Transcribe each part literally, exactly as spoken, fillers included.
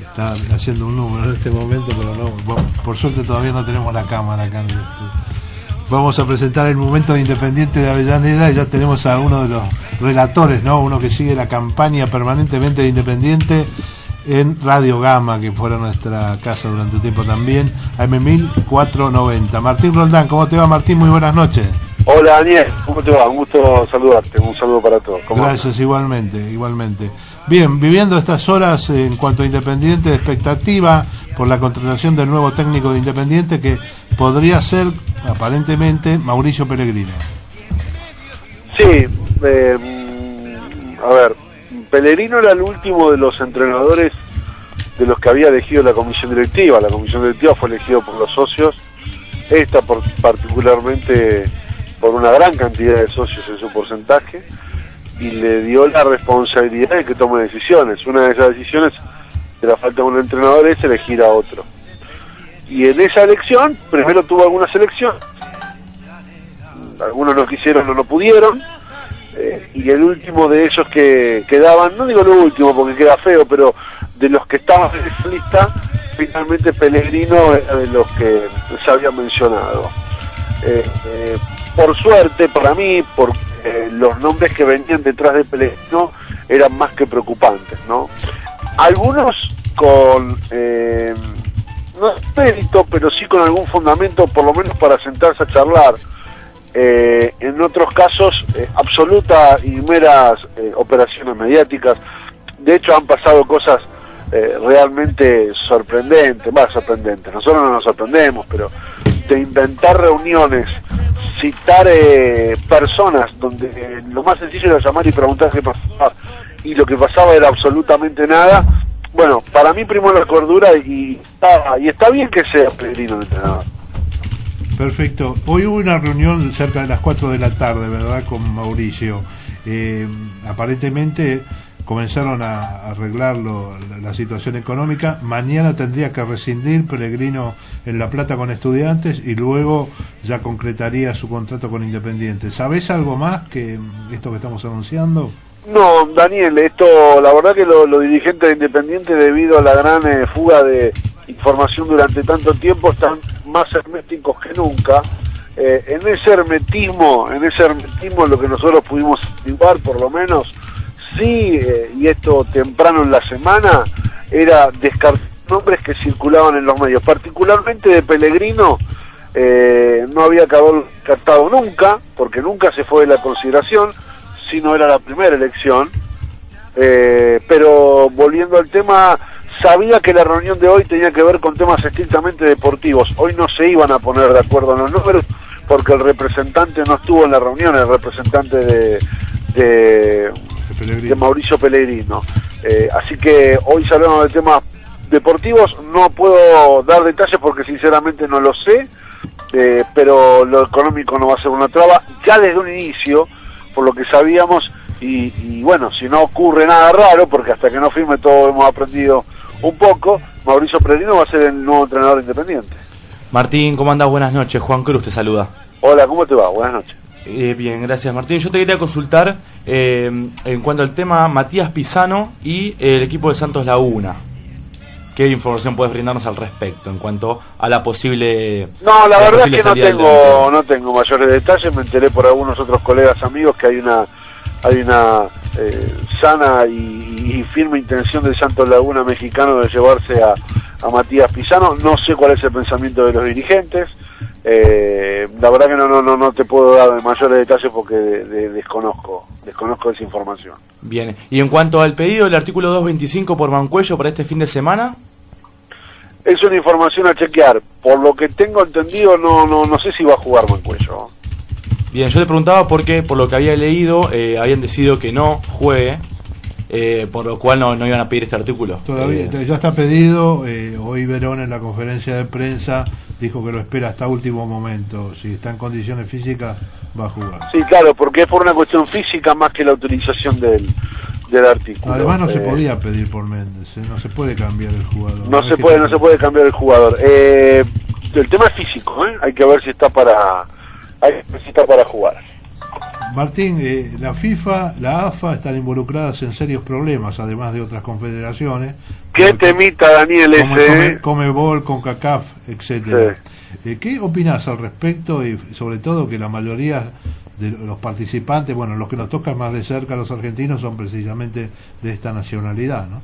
está haciendo un número en este momento, pero no, bueno, por suerte todavía no tenemos la cámara acá en el estudio. Vamos a presentar el momento de Independiente de Avellaneda y ya tenemos a uno de los relatores, ¿no? Uno que sigue la campaña permanentemente de Independiente en Radio Gama, que fuera nuestra casa durante un tiempo también, A M mil cuatrocientos noventa. Martín Roldán, ¿cómo te va, Martín? Muy buenas noches. Hola, Daniel, ¿cómo te va? Un gusto saludarte, un saludo para todos. Gracias, andas? igualmente, igualmente. Bien, viviendo estas horas en cuanto a Independiente, de expectativa por la contratación del nuevo técnico de Independiente, que podría ser, aparentemente, Mauricio Pellegrino. Sí, eh, a ver, Pellegrino era el último de los entrenadores de los que había elegido la comisión directiva. La comisión directiva fue elegida por los socios, esta por, particularmente por una gran cantidad de socios en su porcentaje, y le dio la responsabilidad de que tome decisiones. Una de esas decisiones, de la falta de un entrenador, es elegir a otro. Y en esa elección, primero tuvo algunas elecciones, algunos no quisieron o no pudieron, eh, y el último de esos que quedaban, no digo lo último porque queda feo, pero de los que estaban en esa lista, finalmente Pellegrino era de los que se había mencionado. Eh, eh, por suerte para mí, porque eh, los nombres que venían detrás de Pellegrino eran más que preocupantes, ¿no? Algunos con eh, no es mérito, pero sí con algún fundamento, por lo menos para sentarse a charlar. Eh, en otros casos, eh, absoluta y meras eh, operaciones mediáticas. De hecho, han pasado cosas eh, realmente sorprendentes, más sorprendentes. Nosotros no nos sorprendemos, pero de inventar reuniones, citar eh, personas donde eh, lo más sencillo era llamar y preguntar qué pasaba, y lo que pasaba era absolutamente nada. Bueno, para mí primó la cordura y está, y está bien que sea Pellegrino el entrenador. Perfecto. Hoy hubo una reunión cerca de las cuatro de la tarde, ¿verdad?, con Mauricio. Eh, aparentemente comenzaron a arreglarlo, la, la situación económica. Mañana tendría que rescindir Pellegrino en La Plata con Estudiantes y luego ya concretaría su contrato con Independiente. ¿Sabés algo más que esto que estamos anunciando? No, Daniel, esto, la verdad que los lo dirigentes de Independiente, debido a la gran eh, fuga de información durante tanto tiempo, están más herméticos que nunca. Eh, en ese hermetismo, en ese hermetismo lo que nosotros pudimos averiguar, por lo menos, sí, eh, y esto temprano en la semana, era descartar nombres que circulaban en los medios, particularmente de Pellegrino. Eh, no había acabado descartado nunca, porque nunca se fue de la consideración, si no era la primera elección, eh, pero volviendo al tema, sabía que la reunión de hoy tenía que ver con temas estrictamente deportivos. Hoy no se iban a poner de acuerdo en los números porque el representante no estuvo en la reunión, el representante de, de, de Mauricio Pellegrino. Eh, así que hoy se hablaron de temas deportivos. No puedo dar detalles porque sinceramente no lo sé, eh, pero lo económico no va a ser una traba ya desde un inicio, por lo que sabíamos, y, y bueno, si no ocurre nada raro, porque hasta que no firme todo hemos aprendido un poco, Mauricio Pellegrino va a ser el nuevo entrenador Independiente. Martín, ¿cómo andás? Buenas noches. Juan Cruz te saluda. Hola, ¿cómo te va? Buenas noches. Eh, bien, gracias, Martín. Yo te quería consultar eh, en cuanto al tema Matías Pisano y el equipo de Santos Laguna. ¿Qué información puedes brindarnos al respecto en cuanto a la posible... No, la verdad es que no tengo, no tengo mayores detalles. Me enteré por algunos otros colegas amigos que hay una hay una eh, sana y, y firme intención del Santos Laguna mexicano de llevarse a, a Matías Pisano. No sé cuál es el pensamiento de los dirigentes. Eh, la verdad que no, no, no, no te puedo dar mayores detalles porque de, de, desconozco, desconozco esa información. Bien, y en cuanto al pedido del artículo doscientos veinticinco por Mancuello para este fin de semana... Es una información a chequear. Por lo que tengo entendido, no no no sé si va a jugar Mancuello. Bien, yo le preguntaba porque, por lo que había leído, eh, habían decidido que no juegue, eh, por lo cual no, no iban a pedir este artículo. Todavía eh, ya está pedido. Eh, hoy Verón en la conferencia de prensa dijo que lo espera hasta último momento. Si está en condiciones físicas, va a jugar. Sí, claro, porque es por una cuestión física más que la utilización del... del artículo. Además no eh, se podía pedir por Méndez, ¿eh? No se puede cambiar el jugador. No, no se puede, no se puede cambiar el jugador. Eh, el tema es físico, ¿eh? Hay que ver si está para, hay que ver si está para jugar. Martín, eh, la FIFA, la A F A están involucradas en serios problemas, además de otras confederaciones. ¿Qué temita, Daniel, ese? Come, Comebol, CONCACAF, etcétera. Sí. Eh, ¿Qué opinas al respecto? Y sobre todo que la mayoría de los participantes, bueno, los que nos tocan más de cerca, los argentinos, son precisamente de esta nacionalidad, ¿no?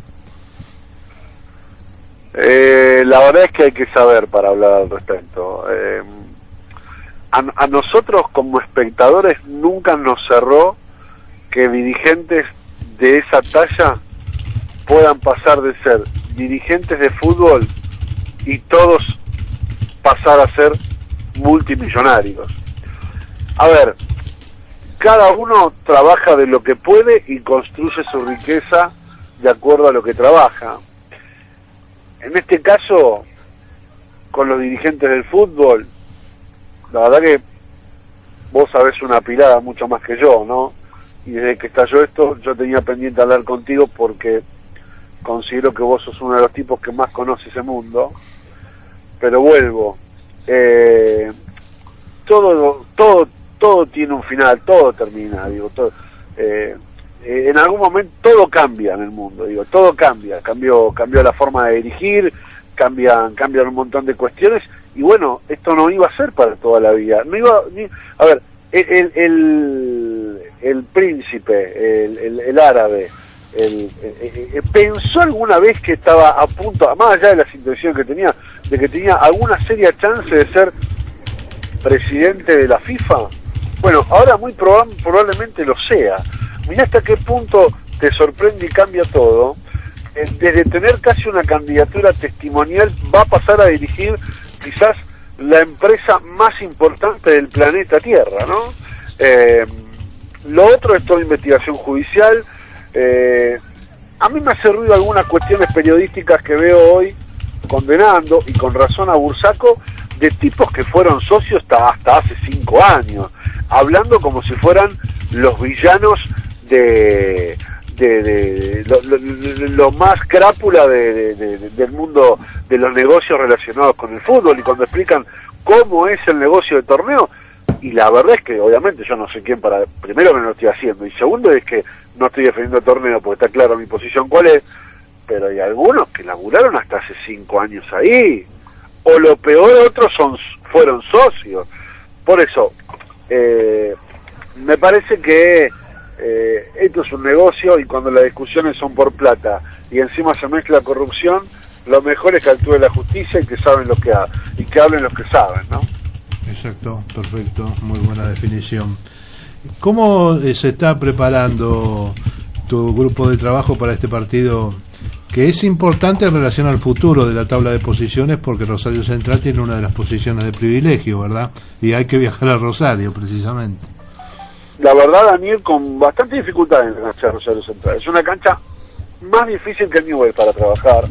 Eh, la verdad es que hay que saber para hablar al respecto. Eh, a, a nosotros como espectadores nunca nos cerró que dirigentes de esa talla puedan pasar de ser dirigentes de fútbol y todos pasar a ser multimillonarios. A ver, cada uno trabaja de lo que puede y construye su riqueza de acuerdo a lo que trabaja. En este caso, con los dirigentes del fútbol, la verdad que vos sabés una pilada mucho más que yo, ¿no? Y desde que estalló esto, yo tenía pendiente hablar contigo porque considero que vos sos uno de los tipos que más conoce ese mundo. Pero vuelvo, eh, todo, todo, todo tiene un final, todo termina, digo, todo. Eh, Eh, en algún momento todo cambia en el mundo, digo, todo cambia, cambió, cambió la forma de dirigir, cambian, cambian un montón de cuestiones, y bueno, esto no iba a ser para toda la vida, no iba, ni, a ver, el, el, el príncipe, el, el, el árabe, el, el, el, pensó alguna vez que estaba a punto, más allá de la situación que tenía, de que tenía alguna seria chance de ser presidente de la FIFA. Bueno, ahora muy proba probablemente lo sea. Mirá hasta qué punto te sorprende y cambia todo. Eh, desde tener casi una candidatura testimonial va a pasar a dirigir quizás la empresa más importante del planeta Tierra, ¿no? Eh, lo otro es toda investigación judicial. Eh, a mí me hace ruido algunas cuestiones periodísticas que veo hoy condenando, y con razón, a Bursaco, de tipos que fueron socios hasta, hasta hace cinco años, hablando como si fueran los villanos de, de, de lo, lo, lo más crápula de, de, de, del mundo de los negocios relacionados con el fútbol, y cuando explican cómo es el negocio de torneo, y la verdad es que obviamente yo no sé quién para, primero que no lo estoy haciendo, y segundo es que no estoy defendiendo el torneo porque está claro mi posición cuál es, pero hay algunos que laburaron hasta hace cinco años ahí, o lo peor, otros son fueron socios. Por eso eh, me parece que Eh, esto es un negocio, y cuando las discusiones son por plata y encima se mezcla corrupción, lo mejor es que actúe la justicia y que saben lo que ha, y que hablen los que saben, ¿no? Exacto, perfecto, muy buena definición. ¿Cómo eh, se está preparando tu grupo de trabajo para este partido, que es importante en relación al futuro de la tabla de posiciones, porque Rosario Central tiene una de las posiciones de privilegio, ¿verdad? Y hay que viajar a Rosario, precisamente. La verdad, Daniel, con bastante dificultad en la cancha de Rosario Central. Es una cancha más difícil que el Newell para trabajar.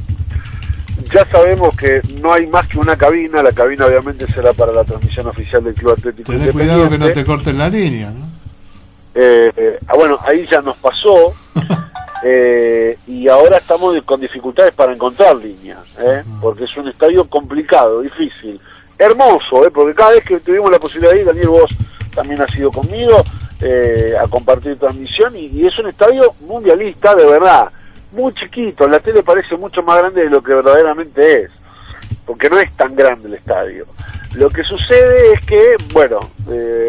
Ya sabemos que no hay más que una cabina. La cabina obviamente será para la transmisión oficial del Club Atlético Independiente. Tenés cuidado que no te corten la línea, ¿no? Eh, eh, ah, bueno, ahí ya nos pasó. eh, y ahora estamos con dificultades para encontrar líneas, ¿eh? Porque es un estadio complicado, difícil. Hermoso, ¿eh? Porque cada vez que tuvimos la posibilidad de ir, Daniel, vos también has ido conmigo eh, a compartir transmisión, y, y es un estadio mundialista de verdad, muy chiquito. La tele parece mucho más grande de lo que verdaderamente es, porque no es tan grande el estadio. Lo que sucede es que, bueno, eh,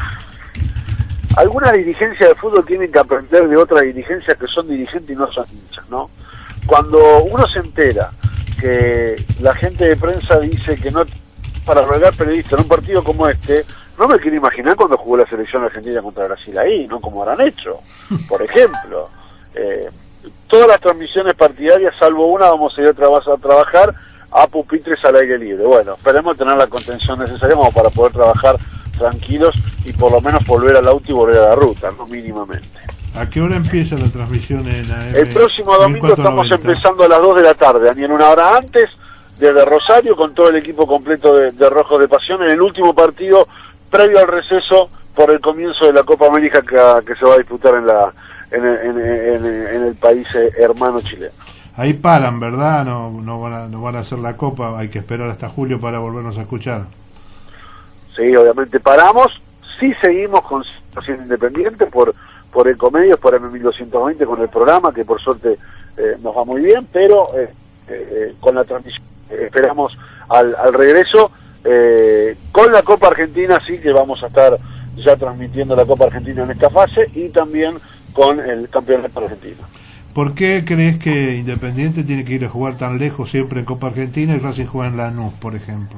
algunas dirigencias de fútbol tienen que aprender de otras dirigencias que son dirigentes y no son hinchas, ¿no? Cuando uno se entera que la gente de prensa dice que no para rogar periodistas en un partido como este, no me quiero imaginar cuando jugó la selección argentina contra Brasil ahí, ¿no? Como habrán hecho, por ejemplo. Eh, todas las transmisiones partidarias, salvo una, vamos a ir a, tra a trabajar a pupitres al aire libre. Bueno, esperemos tener la contención necesaria como para poder trabajar tranquilos y por lo menos volver al auto y volver a la ruta, ¿no? Mínimamente. ¿A qué hora empieza la transmisión en A M? El próximo domingo estamos empezando a las dos de la tarde, Daniel, una hora antes, desde Rosario, con todo el equipo completo de, de Rojos de Pasión, en el último partido previo al receso por el comienzo de la Copa América que, que se va a disputar en la en, en, en, en el país hermano chileno. Ahí paran, ¿verdad? No, no, van a, no van a hacer la Copa, hay que esperar hasta julio para volvernos a escuchar. Sí, obviamente paramos, sí seguimos con haciendo Independiente, por por Ecomedios, por M mil doscientos veinte con el programa, que por suerte eh, nos va muy bien, pero eh, eh, con la transmisión eh, esperamos al, al regreso. Eh, con la Copa Argentina sí que vamos a estar ya transmitiendo la Copa Argentina en esta fase, y también con el Campeonato Argentino. ¿Por qué crees que Independiente tiene que ir a jugar tan lejos siempre en Copa Argentina y Racing juega en Lanús, por ejemplo?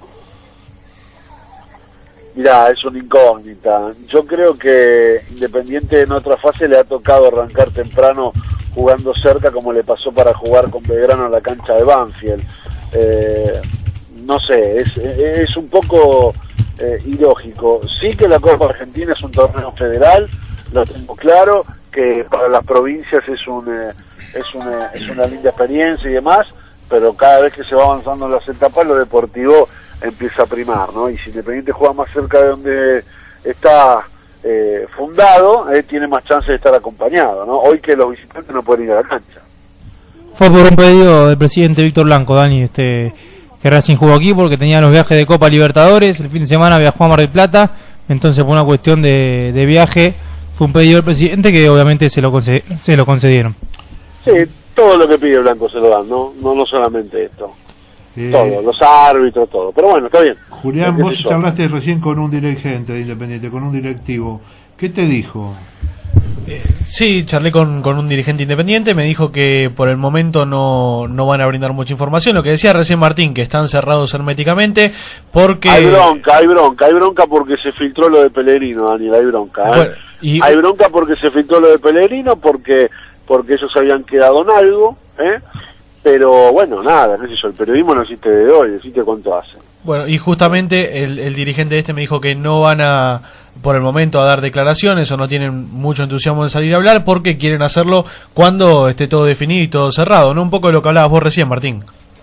Mirá, es una incógnita. Yo creo que Independiente en otra fase le ha tocado arrancar temprano jugando cerca, como le pasó para jugar con Belgrano en la cancha de Banfield. Eh, no sé, es, es un poco eh, ilógico. Sí que la Copa Argentina es un torneo federal, lo tengo claro, que para las provincias es un eh, es una es una linda experiencia y demás, pero cada vez que se va avanzando en las etapas, lo deportivo empieza a primar, ¿no? Y si Independiente juega más cerca de donde está eh, fundado, eh, tiene más chance de estar acompañado, ¿no? Hoy que los visitantes no pueden ir a la cancha. Fue por un pedido del presidente Víctor Blanco, Dani, este que Racing jugó aquí porque tenía los viajes de Copa Libertadores, el fin de semana viajó a Mar del Plata, entonces por una cuestión de, de viaje fue un pedido del presidente que obviamente se lo conced, se lo concedieron. Sí, todo lo que pide Blanco se lo dan, no no, no solamente esto. Eh, todo, los árbitros, todo. Pero bueno, está bien. Julián, vos charlaste recién con un dirigente de Independiente, con un directivo. ¿Qué te dijo? Eh, sí, charlé con, con un dirigente independiente, me dijo que por el momento no, no van a brindar mucha información. Lo que decía recién Martín, que están cerrados herméticamente porque... Hay bronca, hay bronca, hay bronca porque se filtró lo de Pellegrino, Daniel, hay bronca. ¿eh? Bueno, y... Hay bronca porque se filtró lo de Pellegrino, porque, porque ellos habían quedado en algo, ¿eh? Pero bueno, nada, qué sé yo, el periodismo no existe de hoy, existe cuánto hace. Bueno, y justamente el, el dirigente este me dijo que no van a, por el momento, a dar declaraciones o no tienen mucho entusiasmo de salir a hablar porque quieren hacerlo cuando esté todo definido y todo cerrado, ¿no? Un poco de lo que hablabas vos recién, Martín.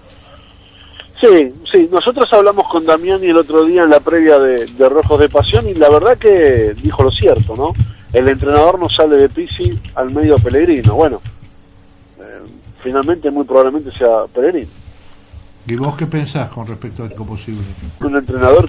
Sí, sí, nosotros hablamos con Damián y el otro día en la previa de, de Rojos de Pasión, y la verdad que dijo lo cierto, ¿no? El entrenador no sale de Pizzi al medio Pellegrino, bueno... finalmente muy probablemente sea Pellegrino. ¿Y vos qué pensás con respecto a esto posible? Un entrenador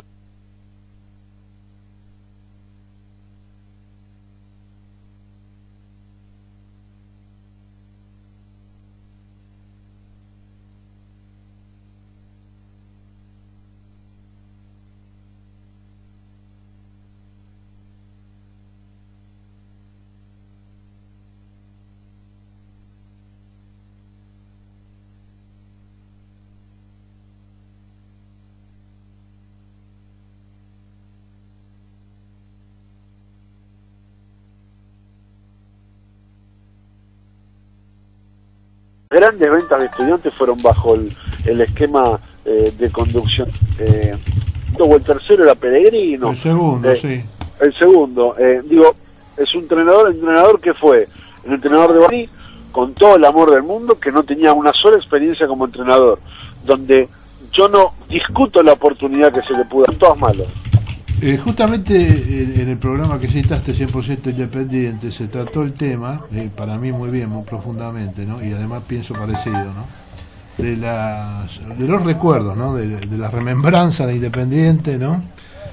grandes ventas de Estudiantes fueron bajo el, el esquema eh, de conducción. Eh, o el tercero era Pellegrino. El segundo, eh, sí. El segundo. Eh, digo, es un entrenador, el entrenador que fue el entrenador de Bari, con todo el amor del mundo, que no tenía una sola experiencia como entrenador, donde yo no discuto la oportunidad que se le pudo dar, todos malos. Eh, justamente en, en el programa que citaste, cien por ciento Independiente, se trató el tema, eh, para mí muy bien, muy profundamente, ¿no? Y además pienso parecido, ¿no? De, las, de los recuerdos, ¿no? De, de la remembranza de Independiente, ¿no?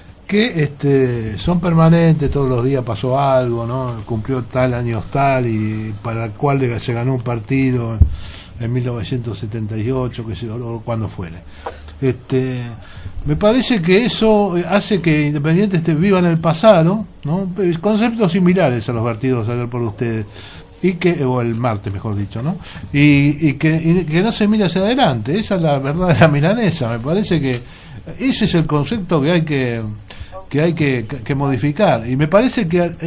Que este, son permanentes, todos los días pasó algo, ¿no? Cumplió tal año tal, y para el cual se ganó un partido en mil novecientos setenta y ocho, que sé yo, o cuando fuere. Este, me parece que eso hace que Independiente esté viva en el pasado, ¿no? Conceptos similares a los vertidos ayer por ustedes, y que, o el martes mejor dicho, ¿no? Y, y, que, y que no se mire hacia adelante. Esa es la verdad de la milanesa. Me parece que ese es el concepto que hay que que hay que, que modificar, y me parece que al,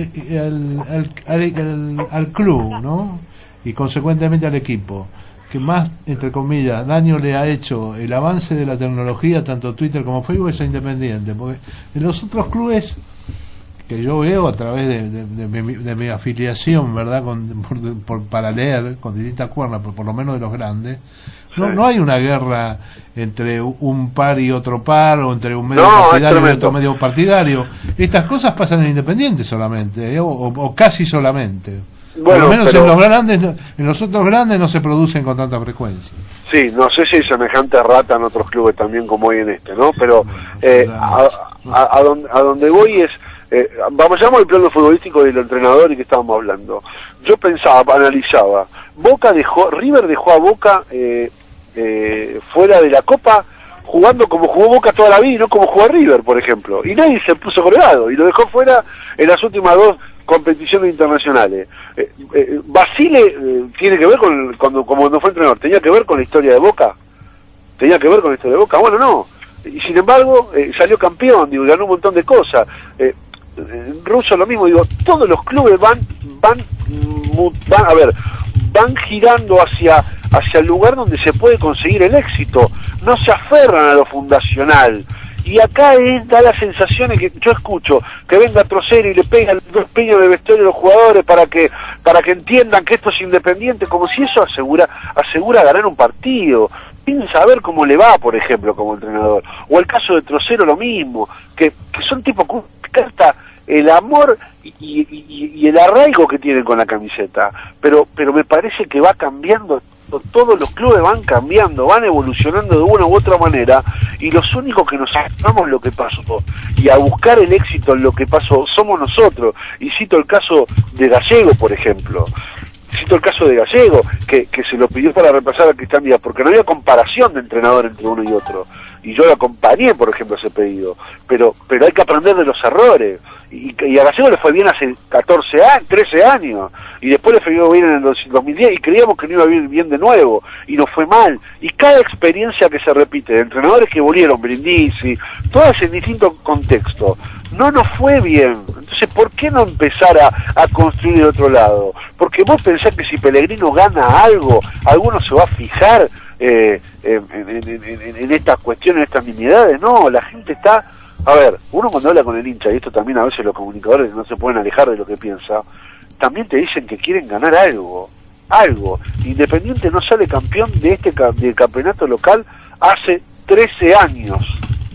al, al, al, al club, ¿no? Y consecuentemente al equipo, que más, entre comillas, daño le ha hecho el avance de la tecnología, tanto Twitter como Facebook, es Independiente, porque en los otros clubes que yo veo a través de, de, de, de, mi, de mi afiliación, ¿verdad?, con, por, por, para leer con distintas cuernas, por, por lo menos de los grandes, no, no hay una guerra entre un par y otro par, o entre un medio no, partidario y otro medio partidario. Estas cosas pasan en Independiente solamente, ¿eh? o, o casi solamente. Bueno, por lo menos pero... en los grandes, en los otros grandes no se producen con tanta frecuencia. Sí, no sé si hay semejante rata en otros clubes también como hay en este, ¿no? Pero eh, a, a, a, donde, a donde voy es, eh, vamos al plano futbolístico del entrenador y que estábamos hablando. Yo pensaba, analizaba, Boca dejó, River dejó a Boca eh, eh, fuera de la Copa jugando como jugó Boca toda la vida y no como jugó River, por ejemplo, y nadie se puso colgado y lo dejó fuera en las últimas dos competiciones internacionales. eh, eh, Basile eh, tiene que ver con cuando como no fue entrenador, tenía que ver con la historia de Boca, tenía que ver con la historia de Boca, bueno, no, y sin embargo eh, salió campeón, digo, ganó un montón de cosas. eh, eh, Russo lo mismo, digo, todos los clubes van van van a ver van girando hacia hacia el lugar donde se puede conseguir el éxito, no se aferran a lo fundacional. Y acá es, da la sensación de que yo escucho que venga Trocero y le pega dos piños de vestuario a los jugadores para que para que entiendan que esto es independiente, como si eso asegura asegura ganar un partido. Piensa a ver cómo le va, por ejemplo, como entrenador. O el caso de Trocero lo mismo, que, que son tipos que carta el amor y, y, y, y el arraigo que tienen con la camiseta. Pero, pero me parece que va cambiando. Todos los clubes van cambiando, van evolucionando de una u otra manera, y los únicos que nos aferramos lo que pasó y a buscar el éxito en lo que pasó somos nosotros. Y cito el caso de Gallego, por ejemplo. Cito el caso de Gallego, que, que se lo pidió para reemplazar a Cristian Díaz, porque no había comparación de entrenador entre uno y otro. Y yo lo acompañé, por ejemplo, ese pedido. Pero pero hay que aprender de los errores. Y, y a Gallego le fue bien hace catorce años, trece años. Y después le fue bien en el dos mil diez y creíamos que no iba a ir bien de nuevo. Y nos fue mal. Y cada experiencia que se repite, de entrenadores que volvieron, Brindisi, todas en distinto contexto, no nos fue bien. Entonces, ¿por qué no empezar a, a construir de otro lado? Porque vos pensás que si Pellegrino gana algo, alguno se va a fijar eh, en, en, en, en, en estas cuestiones, en estas nimiedades. No, la gente está... A ver, uno cuando habla con el hincha, y esto también a veces los comunicadores no se pueden alejar de lo que piensa, también te dicen que quieren ganar algo, algo. Independiente no sale campeón de este del campeonato local hace trece años.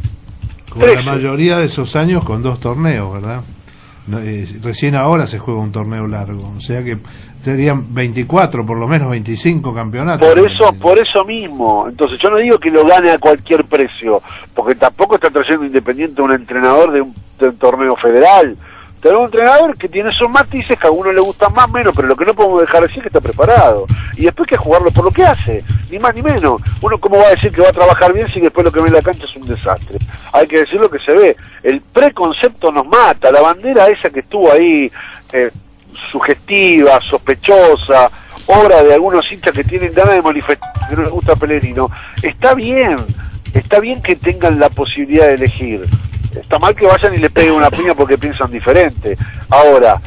Como trece. La mayoría de esos años con dos torneos, ¿verdad? Eh, recién ahora se juega un torneo largo, o sea que serían veinticuatro, por lo menos veinticinco campeonatos. Por eso, por eso mismo. Entonces yo no digo que lo gane a cualquier precio, porque tampoco está trayendo Independiente un entrenador de un, de un torneo federal. Tenemos un entrenador que tiene esos matices que a uno le gustan más o menos, pero lo que no podemos dejar de decir es que está preparado. Y después hay que jugarlo por lo que hace, ni más ni menos. Uno cómo va a decir que va a trabajar bien si después lo que ve en la cancha es un desastre. Hay que decir lo que se ve. El preconcepto nos mata, la bandera esa que estuvo ahí, eh, sugestiva, sospechosa, obra de algunos hinchas que tienen ganas de manifestar que no les gusta Pellegrino. Está bien, está bien que tengan la posibilidad de elegir. Está mal que vayan y le peguen una piña porque piensan diferente. Ahora,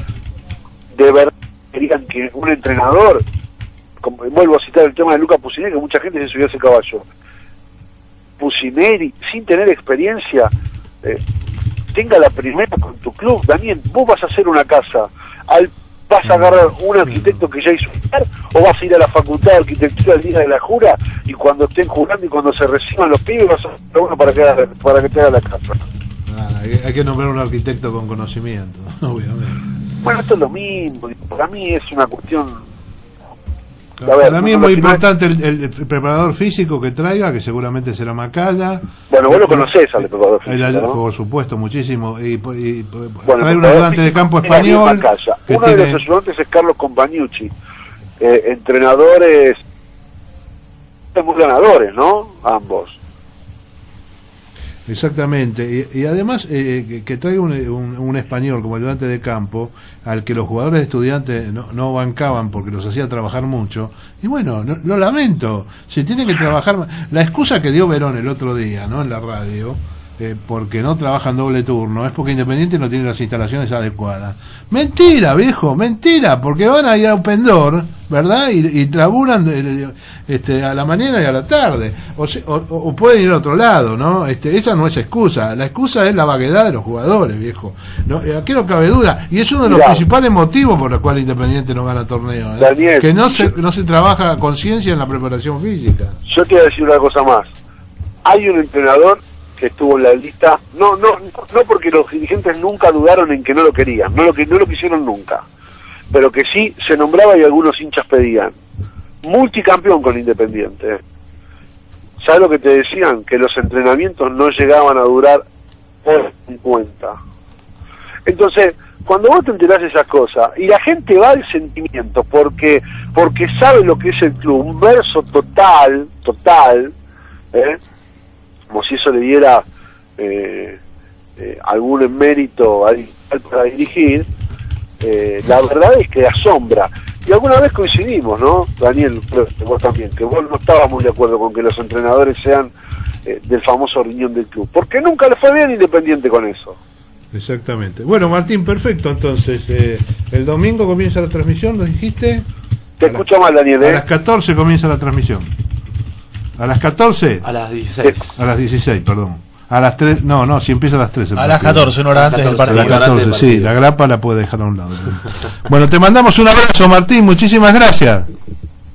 de verdad querían que un entrenador, como, vuelvo a citar el tema de Lucas Pusineri, que mucha gente se subió a ese caballo, Pusineri, sin tener experiencia, eh, tenga la primera con tu club. Daniel, vos vas a hacer una casa, al, vas a agarrar un arquitecto que ya hizo o vas a ir a la facultad de arquitectura el día de la jura, y cuando estén jurando y cuando se reciban los pibes vas a hacer uno para que, para que te haga la casa. Ah, hay que nombrar un arquitecto con conocimiento, obviamente. Bueno, esto es lo mismo, para mí es una cuestión... A ver, para mí es muy importante el, el, el preparador físico que traiga, que seguramente será Macaya. Bueno, vos lo conocés al preparador físico, el, ¿no? Por supuesto, muchísimo. Y, y, bueno, trae un ayudante de campo español. Uno tiene... de los ayudantes es Carlos Compagnucci. Eh, entrenadores muy ganadores, ¿no? Ambos. Exactamente, y, y además eh, que, que traiga un, un, un español como ayudante de campo, al que los jugadores estudiantes no, no bancaban porque los hacía trabajar mucho, y bueno, no, lo lamento, si tiene que trabajar, la excusa que dio Verón el otro día, ¿no?, en la radio, eh, porque no trabajan doble turno, es porque Independiente no tiene las instalaciones adecuadas. Mentira, viejo, mentira, porque van a ir a un pendor, ¿verdad? Y, y traburan eh, este, a la mañana y a la tarde, o, se, o, o pueden ir a otro lado, ¿no? Este, esa no es excusa, la excusa es la vaguedad de los jugadores, viejo. No, aquí no cabe duda, y es uno de los Mirá. principales motivos por los cuales Independiente no gana torneo, ¿eh? Daniel, que no se, no se trabaja a conciencia en la preparación física. Yo te voy a decir una cosa más, hay un entrenador que estuvo en la lista, no no no porque los dirigentes nunca dudaron en que no lo querían, no lo que no lo quisieron nunca, pero que sí se nombraba y algunos hinchas pedían, multicampeón con Independiente. ¿Sabes lo que te decían? Que los entrenamientos no llegaban a durar por cincuenta. Entonces, cuando vos te enterás de esas cosas, y la gente va al sentimiento, porque porque sabe lo que es el club, un verso total, total, ¿eh? Como si eso le diera eh, eh, algún mérito al, al para dirigir, eh, la verdad es que asombra. Y alguna vez coincidimos, ¿no, Daniel? Vos también, que vos no estabas muy de acuerdo con que los entrenadores sean eh, del famoso riñón del club, porque nunca le fue bien Independiente con eso. Exactamente. Bueno, Martín, perfecto. Entonces, eh, el domingo comienza la transmisión, ¿lo dijiste? Te escucho mal, Daniel, ¿eh? A las catorce comienza la transmisión. ¿A las catorce? A las dieciséis. A las dieciséis, perdón. A las tres, no, no, si empieza a las tres. A las catorce, una hora antes del partido. A las catorce, sí, la grapa la puede dejar a un lado. Bueno, te mandamos un abrazo, Martín, muchísimas gracias.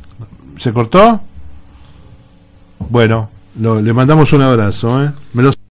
¿Se cortó? Bueno, lo, le mandamos un abrazo, ¿eh? Me lo